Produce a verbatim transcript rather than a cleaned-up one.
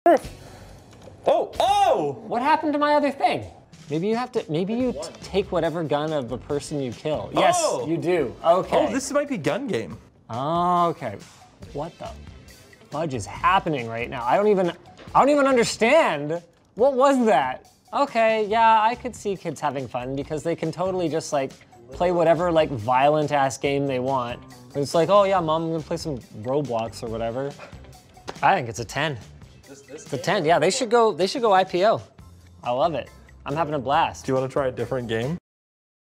Oh, oh! What happened to my other thing? Maybe you have to, maybe you t take whatever gun of the person you kill. Yes, Oh. you do. Okay. Oh, this might be gun game. Okay. What the fudge is happening right now? I don't even, I don't even understand. What was that? Okay, yeah, I could see kids having fun because they can totally just like play whatever like violent ass game they want. And it's like, oh yeah, mom, I'm gonna play some Roblox or whatever. I think it's a ten. It's a ten, yeah, they should go, they should go I P O. I love it. I'm having a blast. Do you want to try a different game?